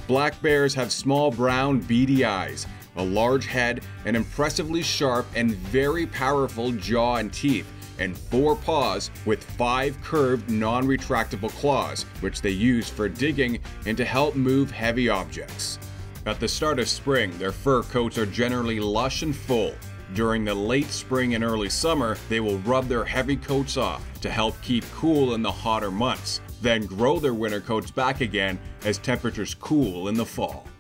Black bears have small brown beady eyes, a large head, an impressively sharp and very powerful jaw and teeth, and 4 paws with 5 curved non-retractable claws, which they use for digging and to help move heavy objects. At the start of spring, their fur coats are generally lush and full. During the late spring and early summer, they will rub their heavy coats off to help keep cool in the hotter months, then grow their winter coats back again as temperatures cool in the fall.